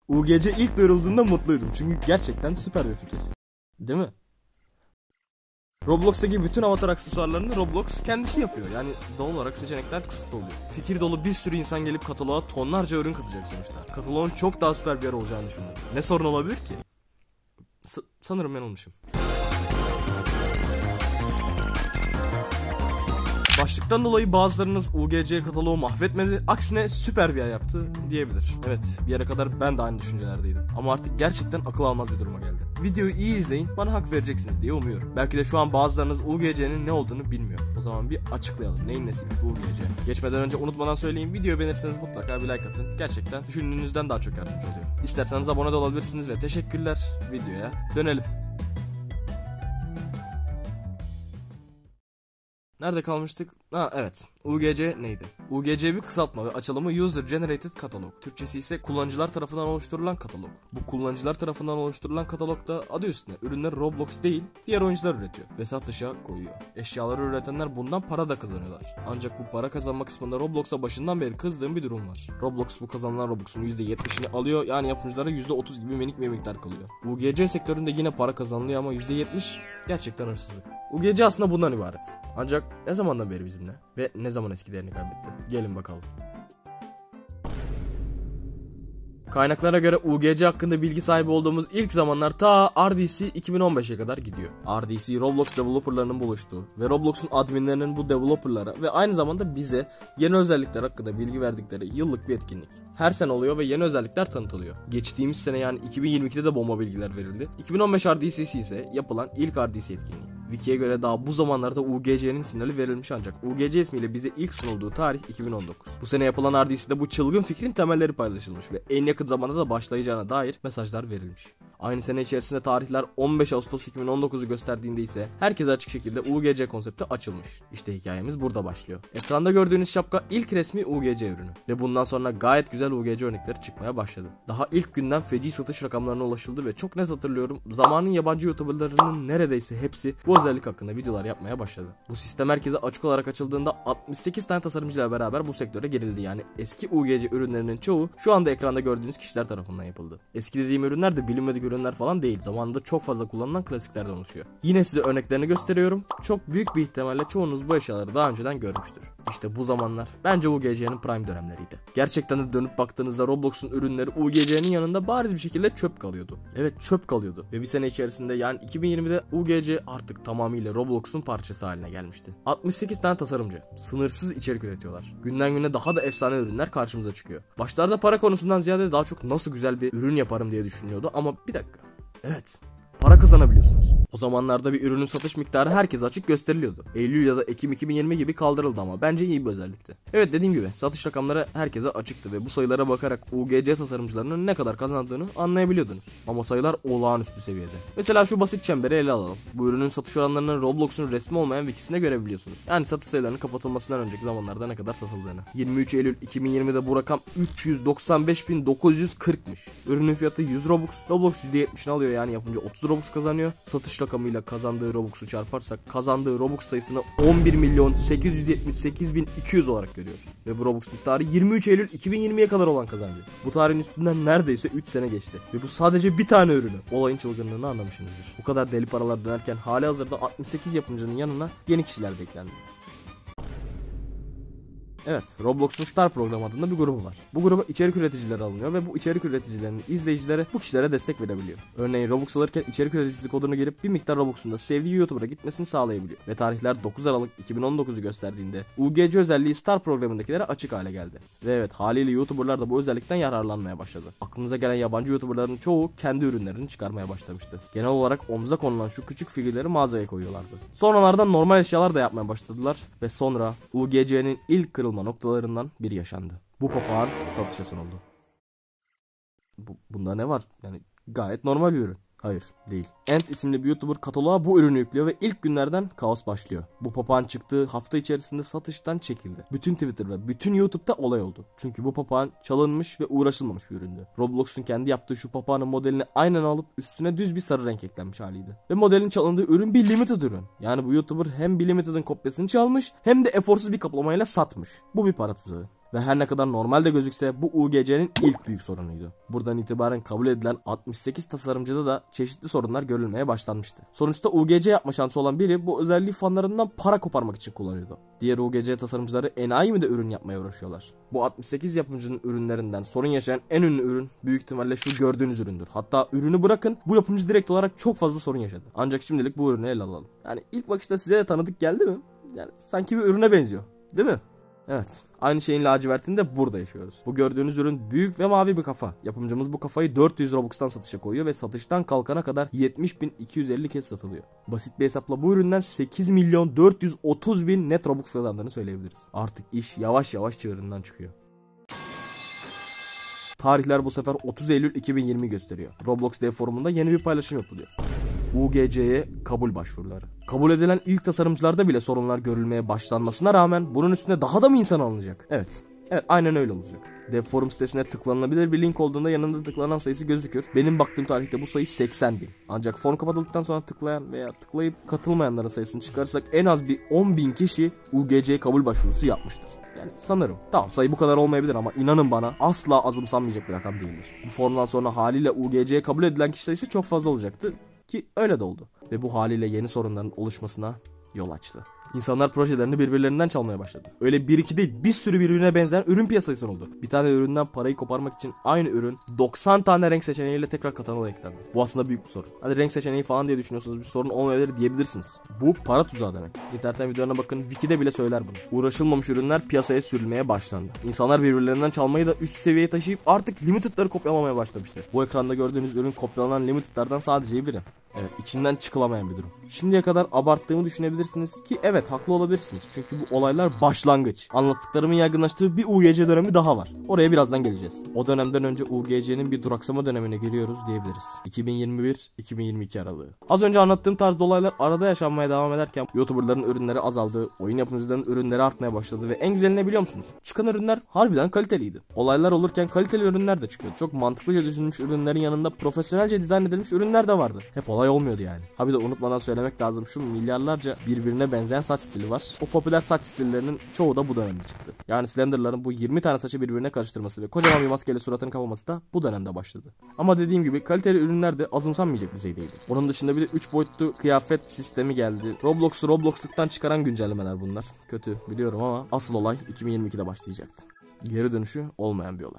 UGC ilk duyurulduğunda mutluydum çünkü gerçekten süper bir fikir. Değil mi? Roblox'taki bütün avatar aksesuarlarını Roblox kendisi yapıyor. Yani doğal olarak seçenekler kısıtlı oluyor. Fikir dolu bir sürü insan gelip kataloğa tonlarca ürün katacak sonuçta. Kataloğun çok daha süper bir yer olacağını düşünüyorum. Ne sorun olabilir ki? Sanırım ben olmuşum. Başlıktan dolayı bazılarınız UGC kataloğu mahvetmedi, aksine süper bir yer yaptı diyebilir. Evet, bir yere kadar ben de aynı düşüncelerdeydim. Ama artık gerçekten akıl almaz bir duruma geldi. Videoyu iyi izleyin, bana hak vereceksiniz diye umuyorum. Belki de şu an bazılarınız UGC'nin ne olduğunu bilmiyor. O zaman bir açıklayalım. Neyin nesiymiş bu UGC? Geçmeden önce unutmadan söyleyeyim, videoyu beğenirseniz mutlaka bir like atın. Gerçekten düşündüğünüzden daha çok yardımcı oluyor. İsterseniz abone de olabilirsiniz ve teşekkürler. Videoya dönelim. Nerede kalmıştık? Evet. UGC neydi? UGC bir kısaltma ve açılımı User Generated Catalog. Türkçesi ise kullanıcılar tarafından oluşturulan katalog. Bu kullanıcılar tarafından oluşturulan katalogda adı üstünde ürünleri Roblox değil, diğer oyuncular üretiyor ve satışa koyuyor. Eşyaları üretenler bundan para da kazanıyorlar. Ancak bu para kazanma kısmında Roblox'a başından beri kızdığım bir durum var. Roblox bu kazanılan Robux'un %70'ini alıyor, yani yapımcılara %30 gibi minik bir miktar kalıyor. UGC sektöründe yine para kazanılıyor ama %70 gerçekten hırsızlık. UGC aslında bundan ibaret. Ancak ne zamandan beri bizimle ve ne zaman eskilerini kaybetti? Gelin bakalım. Kaynaklara göre UGC hakkında bilgi sahibi olduğumuz ilk zamanlar ta RDC 2015'e kadar gidiyor. RDC, Roblox developerlarının buluştuğu ve Roblox'un adminlerinin bu developerlara ve aynı zamanda bize yeni özellikler hakkında bilgi verdikleri yıllık bir etkinlik. Her sene oluyor ve yeni özellikler tanıtılıyor. Geçtiğimiz sene yani 2022'de de bomba bilgiler verildi. 2015 RDC'si ise yapılan ilk RDC etkinliği. Wiki'ye göre daha bu zamanlarda UGC'nin sinyali verilmiş ancak UGC ismiyle bize ilk sunulduğu tarih 2019. Bu sene yapılan RDC'de bu çılgın fikrin temelleri paylaşılmış ve en yakın zamanda da başlayacağına dair mesajlar verilmiş. Aynı sene içerisinde tarihler 15 Ağustos 2019'u gösterdiğinde ise herkese açık şekilde UGC konsepti açılmış. İşte hikayemiz burada başlıyor. Ekranda gördüğünüz şapka ilk resmi UGC ürünü ve bundan sonra gayet güzel UGC örnekleri çıkmaya başladı. Daha ilk günden feci satış rakamlarına ulaşıldı ve çok net hatırlıyorum, zamanın yabancı YouTuber'larının neredeyse hepsi bu özellik hakkında videolar yapmaya başladı. Bu sistem herkese açık olarak açıldığında 68 tane tasarımcıyla beraber bu sektöre girildi. Yani eski UGC ürünlerinin çoğu şu anda ekranda gördüğünüz kişiler tarafından yapıldı. Eski dediğim ürünler de bilinmedik ürünler falan değil. Zamanında çok fazla kullanılan klasiklerden oluşuyor. Yine size örneklerini gösteriyorum. Çok büyük bir ihtimalle çoğunuz bu eşyaları daha önceden görmüştür. İşte bu zamanlar bence UGC'nin prime dönemleriydi. Gerçekten de dönüp baktığınızda Roblox'un ürünleri UGC'nin yanında bariz bir şekilde çöp kalıyordu. Evet, çöp kalıyordu. Ve bir sene içerisinde yani 2020'de UGC artık tamamıyla Roblox'un parçası haline gelmişti. 68 tane tasarımcı sınırsız içerik üretiyorlar. Günden güne daha da efsane ürünler karşımıza çıkıyor. Başlarda para konusundan ziyade daha çok nasıl güzel bir ürün yaparım diye düşünüyordu ama bir dakika. Evet, para kazanabiliyorsunuz. O zamanlarda bir ürünün satış miktarı herkese açık gösteriliyordu. Eylül ya da Ekim 2020 gibi kaldırıldı ama bence iyi bir özellikti. Evet, dediğim gibi satış rakamları herkese açıktı ve bu sayılara bakarak UGC tasarımcılarının ne kadar kazandığını anlayabiliyordunuz. Ama sayılar olağanüstü seviyede. Mesela şu basit çemberi ele alalım. Bu ürünün satış oranlarını Roblox'un resmi olmayan wikisinde görebiliyorsunuz. Yani satış sayılarının kapatılmasından önceki zamanlarda ne kadar satıldığını. 23 Eylül 2020'de bu rakam 395.940'mış. Ürünün fiyatı 100 Robux. Roblox %70'ini alıyor, yani yapınca 30 Robux kazanıyor. Satış rakamıyla kazandığı Robux'u çarparsak kazandığı Robux sayısını 11.878.200 olarak görüyoruz. Ve bu Robux miktarı 23 Eylül 2020'ye kadar olan kazancı. Bu tarihin üstünden neredeyse 3 sene geçti. Ve bu sadece bir tane ürünü. Olayın çılgınlığını anlamışsınızdır. Bu kadar deli paralar dönerken halihazırda 68 yapımcının yanına yeni kişiler de eklendi. Evet, Roblox'un Star Program adında bir grubu var. Bu gruba içerik üreticileri alınıyor ve bu içerik üreticilerinin izleyicileri bu kişilere destek verebiliyor. Örneğin Robux alırken içerik üreticisi kodunu girip bir miktar Robux'un da sevdiği YouTuber'a gitmesini sağlayabiliyor. Ve tarihler 9 Aralık 2019'u gösterdiğinde UGC özelliği Star programındakilere açık hale geldi. Ve evet, haliyle YouTuber'lar da bu özellikten yararlanmaya başladı. Aklınıza gelen yabancı YouTuber'ların çoğu kendi ürünlerini çıkarmaya başlamıştı. Genel olarak omuza konulan şu küçük figürleri mağazaya koyuyorlardı. Sonralardan normal eşyalar da yapmaya başladılar ve sonra UGC'nin ilk kırılma noktalarından biri yaşandı. Bu papağan satışa sunuldu. Bunda ne var? Yani gayet normal bir ürün. Hayır, değil. Ant isimli bir YouTuber kataloğa bu ürünü yüklüyor ve ilk günlerden kaos başlıyor. Bu papağan çıktığı hafta içerisinde satıştan çekildi. Bütün Twitter ve bütün YouTube'da olay oldu. Çünkü bu papağan çalınmış ve uğraşılmamış bir üründü. Roblox'un kendi yaptığı şu papağanın modelini aynen alıp üstüne düz bir sarı renk eklenmiş haliydi. Ve modelin çalındığı ürün bir limited ürün. Yani bu YouTuber hem bir limited'ın kopyasını çalmış hem de eforsuz bir kaplamayla satmış. Bu bir para tuzağı. Ve her ne kadar normalde gözükse bu UGC'nin ilk büyük sorunuydu. Buradan itibaren kabul edilen 68 tasarımcıda da çeşitli sorunlar görülmeye başlanmıştı. Sonuçta UGC yapma şansı olan biri bu özelliği fanlarından para koparmak için kullanıyordu. Diğer UGC tasarımcıları enayi mi de ürün yapmaya uğraşıyorlar. Bu 68 yapımcının ürünlerinden sorun yaşayan en ünlü ürün büyük ihtimalle şu gördüğünüz üründür. Hatta ürünü bırakın, bu yapımcı direkt olarak çok fazla sorun yaşadı. Ancak şimdilik bu ürünü ele alalım. Yani ilk bakışta size de tanıdık geldi mi? Yani sanki bir ürüne benziyor, değil mi? Evet. Aynı şeyin lacivertini de burada yaşıyoruz. Bu gördüğünüz ürün büyük ve mavi bir kafa. Yapımcımız bu kafayı 400 Robux'tan satışa koyuyor ve satıştan kalkana kadar 70.250 kez satılıyor. Basit bir hesapla bu üründen 8.430.000 net Robux kazandığını söyleyebiliriz. Artık iş yavaş yavaş çığırından çıkıyor. Tarihler bu sefer 30 Eylül 2020 gösteriyor. Roblox dev forumunda yeni bir paylaşım yapılıyor. UGC'ye kabul başvuruları. Kabul edilen ilk tasarımcılarda bile sorunlar görülmeye başlanmasına rağmen bunun üstüne daha da mı insan alınacak? Evet, aynen öyle olacak. Dev forum sitesine tıklanılabilir bir link olduğunda yanında tıklanan sayısı gözükür. Benim baktığım tarihte bu sayı 80.000. Ancak forum kapatıldıktan sonra tıklayan veya tıklayıp katılmayanların sayısını çıkarırsak en az bir 10.000 kişi UGC'ye kabul başvurusu yapmıştır. Yani sanırım. Tamam, sayı bu kadar olmayabilir ama inanın bana asla azımsanmayacak bir rakam değildir. Bu forumdan sonra haliyle UGC'ye kabul edilen kişi sayısı çok fazla olacaktı. Ki öyle de oldu. Ve bu haliyle yeni sorunların oluşmasına yol açtı. İnsanlar projelerini birbirlerinden çalmaya başladı. Öyle bir iki değil, bir sürü birbirine benzeyen ürün piyasaya sunuldu. Bir tane üründen parayı koparmak için aynı ürün 90 tane renk seçeneğiyle tekrar kataloğa eklendi. Bu aslında büyük bir sorun. Hadi renk seçeneği falan diye düşünüyorsanız bir sorun olmayabilir diyebilirsiniz. Bu para tuzağı demek. İnternetten videolarına bakın, Wiki'de bile söyler bunu. Uğraşılmamış ürünler piyasaya sürülmeye başlandı. İnsanlar birbirlerinden çalmayı da üst seviyeye taşıyıp artık limited'ları kopyalamaya başlamıştı. Bu ekranda gördüğünüz ürün kopyalanan limited'lardan sadece biri. Evet, içinden çıkılamayan bir durum. Şimdiye kadar abarttığımı düşünebilirsiniz ki evet, haklı olabilirsiniz. Çünkü bu olaylar başlangıç. Anlattıklarımın yaygınlaştığı bir UGC dönemi daha var. Oraya birazdan geleceğiz. O dönemden önce UGC'nin bir duraksama dönemine giriyoruz diyebiliriz. 2021-2022 aralığı. Az önce anlattığım tarzda olaylar arada yaşanmaya devam ederken YouTuber'ların ürünleri azaldı, oyun yapımcılarının ürünleri artmaya başladı ve en güzeli ne biliyor musunuz? Çıkan ürünler harbiden kaliteliydi. Olaylar olurken kaliteli ürünler de çıkıyordu. Çok mantıklıca düşünülmüş ürünlerin yanında profesyonelce dizayn edilmiş ürünler de vardı. Hep olay olmuyordu yani. Ha bir de unutmadan söylemek lazım, şu milyarlarca birbirine benzeyen saç stili var. O popüler saç stillerinin çoğu da bu dönemde çıktı. Yani Slender'ların bu 20 tane saçı birbirine karıştırması ve kocaman bir maskeyle suratını kapaması da bu dönemde başladı. Ama dediğim gibi kaliteli ürünler de azımsanmayacak düzeydeydi. Onun dışında bir de 3 boyutlu kıyafet sistemi geldi. Roblox'u Roblox'luktan çıkaran güncellemeler bunlar. Kötü biliyorum ama asıl olay 2022'de başlayacaktı. Geri dönüşü olmayan bir olay.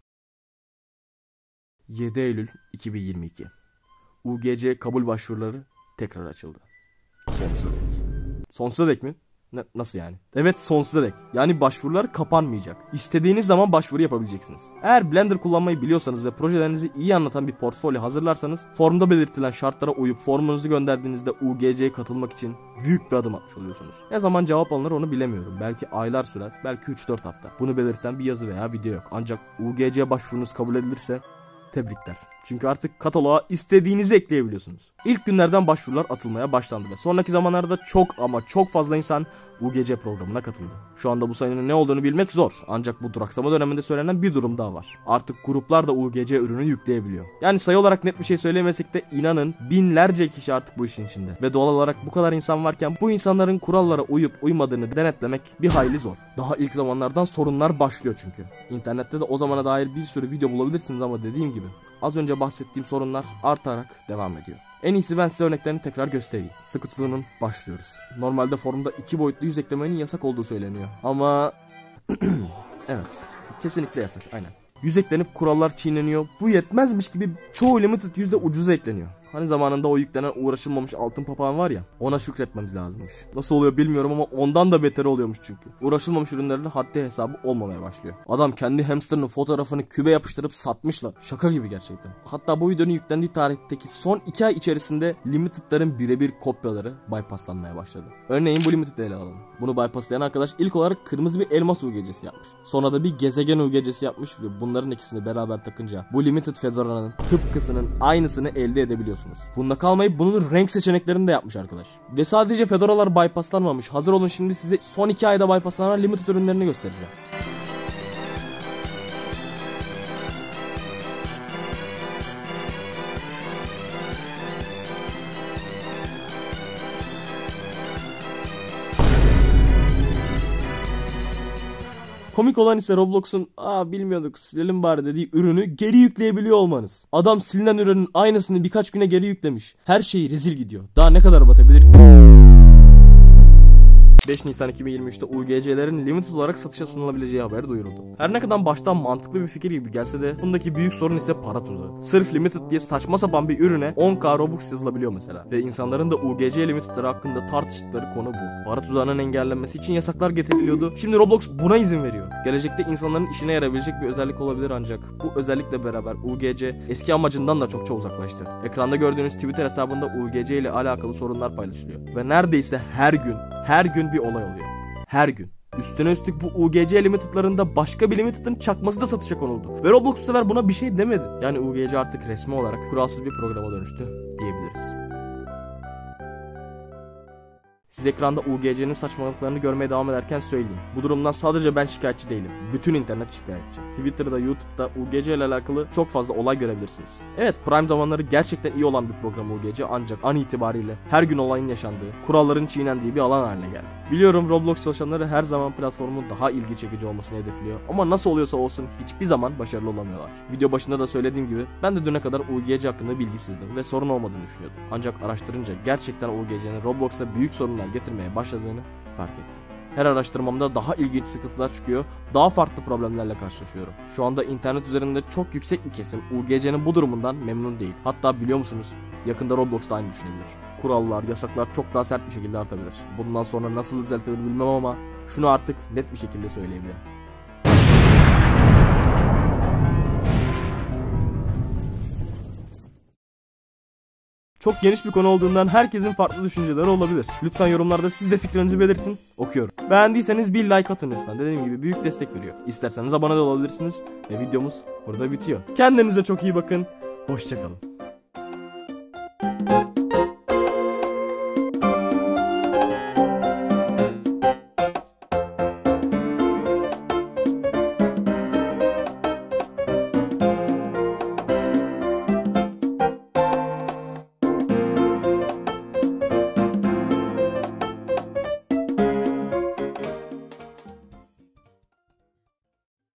7 Eylül 2022. UGC kabul başvuruları tekrar açıldı. Sonsuza dek. Sonsuza dek mi? Nasıl yani? Evet, sonsuza dek. Yani başvurular kapanmayacak. İstediğiniz zaman başvuru yapabileceksiniz. Eğer Blender kullanmayı biliyorsanız ve projelerinizi iyi anlatan bir portfolyo hazırlarsanız formda belirtilen şartlara uyup formunuzu gönderdiğinizde UGC'ye katılmak için büyük bir adım atmış oluyorsunuz. Ne zaman cevap alınır onu bilemiyorum. Belki aylar sürer, belki 3-4 hafta. Bunu belirten bir yazı veya video yok. Ancak UGC başvurunuz kabul edilirse tebrikler. Çünkü artık kataloğa istediğinizi ekleyebiliyorsunuz. İlk günlerden başvurular atılmaya başlandı ve sonraki zamanlarda çok ama çok fazla insan UGC programına katıldı. Şu anda bu sayının ne olduğunu bilmek zor. Ancak bu duraksama döneminde söylenen bir durum daha var. Artık gruplar da UGC ürünü yükleyebiliyor. Yani sayı olarak net bir şey söyleyemesek de inanın binlerce kişi artık bu işin içinde. Ve doğal olarak bu kadar insan varken bu insanların kurallara uyup uymadığını denetlemek bir hayli zor. Daha ilk zamanlardan sorunlar başlıyor çünkü. İnternette de o zamana dair bir sürü video bulabilirsiniz ama dediğim gibi az önce bahsettiğim sorunlar artarak devam ediyor. En iyisi ben size örneklerini tekrar göstereyim. Sıkı tutunun, başlıyoruz. Normalde forumda 2 boyutlu yüz eklemenin yasak olduğu söyleniyor. Ama evet, kesinlikle yasak, aynen. Yüz eklenip kurallar çiğneniyor. Bu yetmezmiş gibi çoğu limited yüzde ucuza ekleniyor. Hani zamanında o yüklenen uğraşılmamış altın papağan var ya, ona şükretmemiz lazımmış. Nasıl oluyor bilmiyorum ama ondan da beteri oluyormuş çünkü. Uğraşılmamış ürünlerle haddi hesabı olmamaya başlıyor. Adam kendi hamsterının fotoğrafını kübe yapıştırıp satmışlar. Şaka gibi gerçekten. Hatta bu videonun yüklendiği tarihteki son 2 ay içerisinde limited'ların birebir kopyaları bypasslanmaya başladı. Örneğin bu limited'ı ele alalım. Bunu bypasslayan arkadaş ilk olarak kırmızı bir elmas UGC'si yapmış. Sonra da bir gezegen UGC'si yapmış ve bunların ikisini beraber takınca bu limited Fedora'nın tıpkısının aynısını elde edebiliyorsunuz. Bunda kalmayıp bunun renk seçeneklerini de yapmış arkadaş. Ve sadece Fedora'lar bypasslanmamış. Hazır olun, şimdi size son 2 ayda bypasslanan limited ürünlerini göstereceğim. Komik olan ise Roblox'un bilmiyorduk silelim bari dediği ürünü geri yükleyebiliyor olmanız. Adam silinen ürünün aynısını birkaç güne geri yüklemiş. Her şey rezil gidiyor. Daha ne kadar batabilir? 5 Nisan 2023'te UGC'lerin limited olarak satışa sunulabileceği haberi duyuruldu. Her ne kadar baştan mantıklı bir fikir gibi gelse de bundaki büyük sorun ise para tuzağı. Sırf limited diye saçma sapan bir ürüne 10k Robux yazılabiliyor mesela. Ve insanların da UGC limited'ları hakkında tartıştıkları konu bu. Para tuzağının engellenmesi için yasaklar getiriliyordu. Şimdi Roblox buna izin veriyor. Gelecekte insanların işine yarayabilecek bir özellik olabilir ancak bu özellikle beraber UGC eski amacından da çokça uzaklaştı. Ekranda gördüğünüz Twitter hesabında UGC ile alakalı sorunlar paylaşılıyor. Ve neredeyse her gün bir olay oluyor. Her gün. Üstüne üstlük bu UGC limited'larında başka bir limited'ın çakması da satışa konuldu. Ve Roblox bu sefer buna bir şey demedi. Yani UGC artık resmi olarak kuralsız bir programa dönüştü diyebiliriz. Siz ekranda UGC'nin saçmalıklarını görmeye devam ederken söyleyeyim. Bu durumdan sadece ben şikayetçi değilim. Bütün internet şikayetçi. Twitter'da, YouTube'da UGC ile alakalı çok fazla olay görebilirsiniz. Evet, Prime zamanları gerçekten iyi olan bir program UGC ancak an itibariyle her gün olayın yaşandığı, kuralların çiğnendiği bir alan haline geldi. Biliyorum Roblox çalışanları her zaman platformun daha ilgi çekici olmasını hedefliyor ama nasıl oluyorsa olsun hiçbir zaman başarılı olamıyorlar. Video başında da söylediğim gibi ben de düne kadar UGC hakkında bilgisizdim ve sorun olmadığını düşünüyordum. Ancak araştırınca gerçekten UGC'nin Roblox'a büyük sorunlar getirmeye başladığını fark ettim. Her araştırmamda daha ilginç sıkıntılar çıkıyor, daha farklı problemlerle karşılaşıyorum. Şu anda internet üzerinde çok yüksek bir kesim UGC'nin bu durumundan memnun değil. Hatta biliyor musunuz? Yakında Roblox da aynı düşünebilir. Kurallar, yasaklar çok daha sert bir şekilde artabilir. Bundan sonra nasıl düzeltilir bilmem ama şunu artık net bir şekilde söyleyebilirim. Çok geniş bir konu olduğundan herkesin farklı düşünceleri olabilir. Lütfen yorumlarda siz de fikrinizi belirtin, okuyorum. Beğendiyseniz bir like atın lütfen. Dediğim gibi büyük destek veriyor. İsterseniz abone de olabilirsiniz ve videomuz burada bitiyor. Kendinize çok iyi bakın, hoşça kalın.